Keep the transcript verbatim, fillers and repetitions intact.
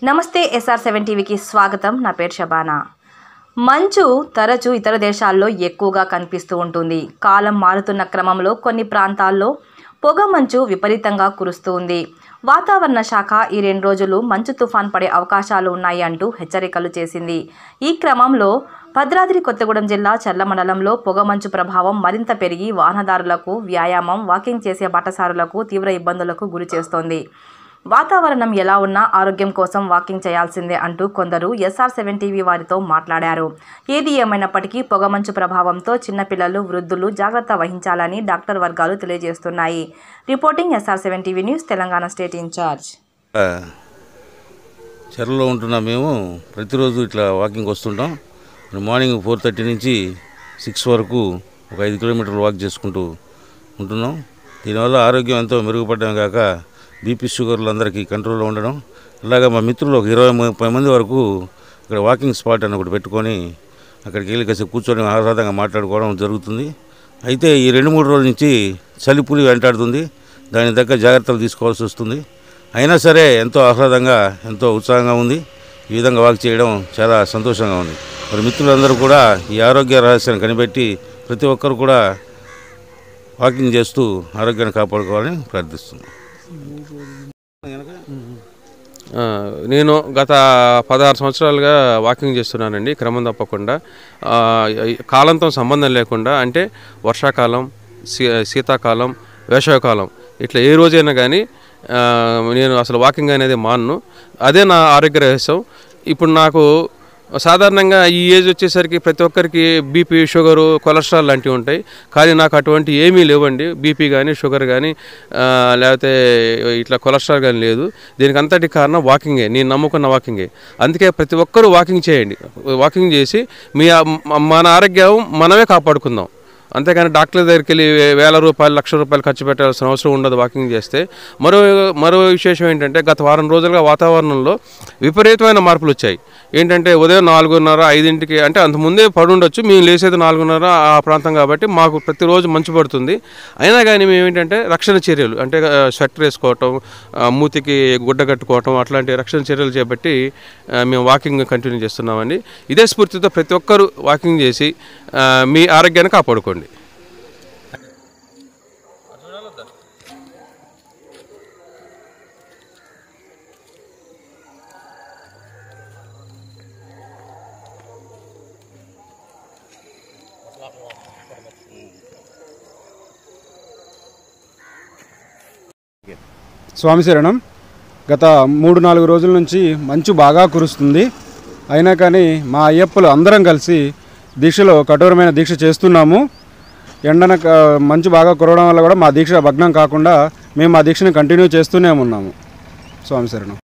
నమస్తే SR seven టీవీకి స్వాగతం. నా పేరు శబానా. మంచు తరచూ ఇతర దేశాల్లో ఎక్కువగా కనిపిస్తూ ఉంటుంది. కాలం మారుతున్న క్రమంలో కొన్ని ప్రాంతాల్లో పొగ మంచు విపరీతంగా కురుస్తూ ఉంది. వాతావరణ శాఖ ఈ రెండు రోజులు మంచు తుఫాన్ పడే అవకాశాలు ఉన్నాయి అంటూ హెచ్చరికలు చేసింది. ఈ క్రమంలో భద్రాద్రి కొత్తగూడెం జిల్లా చర్ల మండలంలో పొగమంచు ప్రభావం మరింత పెరిగి వాహనదారులకు, వ్యాయామం, వాకింగ్ చేసే బాటసారులకు తీవ్ర ఇబ్బందులకు గురి చేస్తోంది. వాతావరణం ఎలా ఉన్నా ఆరోగ్యం కోసం వాకింగ్ చేయాల్సిందే అంటూ కొందరు ఎస్ఆర్ సెవెన్ టీవీ వారితో మాట్లాడారు. ఏది ఏమైనప్పటికీ పొగమంచు ప్రభావంతో చిన్నపిల్లలు, వృద్ధులు జాగ్రత్త వహించాలని డాక్టర్ వర్గాలు తెలియజేస్తున్నాయి. Reporting S R seven TV news, Telangana state incharge. చెరలో ఉంటున్నా మేము ప్రతిరోజు ఇట్లా వాకింగ్ వస్తుంటాం. మార్నింగ్ ఫోర్ థర్టీ నుంచి సిక్స్ వరకు ఒక ఐదు కిలోమీటర్లు వాక్ చేసుకుంటూ ఉంటున్నాం. దీనివల్ల ఆరోగ్యం ఎంతో మెరుగుపడడం కాక బీపీ, షుగర్లు అందరికీ కంట్రోల్లో ఉండడం. అలాగే మా మిత్రులు ఒక ఇరవై ముప్పై మంది వరకు ఇక్కడ వాకింగ్ స్పాట్ అని ఒకటి పెట్టుకొని అక్కడికి వెళ్ళి కాసేపు కూర్చొని ఆహ్లాదంగా మాట్లాడుకోవడం జరుగుతుంది. అయితే ఈ రెండు మూడు రోజుల నుంచి చలిపులి వెంటాడుతుంది. దాని దగ్గర జాగ్రత్తలు తీసుకోవాల్సి వస్తుంది. అయినా సరే ఎంతో ఆహ్లాదంగా, ఎంతో ఉత్సాహంగా ఉంది. ఈ విధంగా వాక్ చేయడం చాలా సంతోషంగా ఉంది. మరి మిత్రులందరూ కూడా ఈ ఆరోగ్య రహస్యాన్ని కనిపెట్టి ప్రతి ఒక్కరు కూడా వాకింగ్ చేస్తూ ఆరోగ్యాన్ని కాపాడుకోవాలని ప్రార్థిస్తున్నాను. నేను గత పదహారు సంవత్సరాలుగా వాకింగ్ చేస్తున్నానండి, క్రమం తప్పకుండా. కాలంతో సంబంధం లేకుండా, అంటే వర్షాకాలం, శీతాకాలం, వేసవికాలం, ఇట్లా ఏ రోజైనా కానీ నేను అసలు వాకింగ్ అనేది మానను. అదే నా ఆరోగ్య రహస్యం. ఇప్పుడు నాకు సాధారణంగా ఈ ఏజ్ వచ్చేసరికి ప్రతి ఒక్కరికి బీపీ, షుగరు, కొలెస్ట్రాల్ లాంటివి ఉంటాయి. కానీ నాకు అటువంటి ఏమీ లేవండి. బీపీ కానీ, షుగర్ కానీ, లేకపోతే ఇట్లా కొలెస్ట్రాల్ కానీ లేదు. దీనికి అంతటి కారణం వాకింగే, నేను నమ్ముకున్న వాకింగే. అందుకే ప్రతి ఒక్కరూ వాకింగ్ చేయండి. వాకింగ్ చేసి మీ మన ఆరోగ్యం మనమే కాపాడుకుందాం. అంతేకాని డాక్టర్ దగ్గరికి వెళ్ళి వేల రూపాయలు, లక్ష రూపాయలు ఖర్చు పెట్టాల్సిన అవసరం ఉండదు వాకింగ్ చేస్తే. మరో మరో విశేషం ఏంటంటే, గత వారం రోజులుగా వాతావరణంలో విపరీతమైన మార్పులు వచ్చాయి. ఏంటంటే ఉదయం నాలుగున్నర ఐదింటికి, అంటే అంతకుముందే పడి ఉండొచ్చు, మేము లేసేది నాలుగున్నర ఆ ప్రాంతం కాబట్టి మాకు ప్రతిరోజు మంచు పడుతుంది. అయినా కానీ మేము ఏంటంటే రక్షణ చర్యలు, అంటే స్వెటర్ వేసుకోవటం, మూతికి గుడ్డ కట్టుకోవటం, అట్లాంటి రక్షణ చర్యలు చేపట్టి మేము వాకింగ్ కంటిన్యూ చేస్తున్నామండి. ఇదే స్ఫూర్తితో ప్రతి ఒక్కరూ వాకింగ్ చేసి మీ ఆరోగ్యాన్ని కాపాడుకోండి. స్వామి శరణం. గత మూడు నాలుగు రోజుల నుంచి మంచు బాగా కురుస్తుంది. అయినా కానీ మా అయ్యప్పలు అందరం కలిసి దీక్షలో కఠోరమైన దీక్ష చేస్తున్నాము. ఎండన మంచు బాగా కురవడం వల్ల కూడా మా దీక్ష భగ్నం కాకుండా మేము మా దీక్షను కంటిన్యూ చేస్తూనే ఉన్నాము. స్వామి శరణం.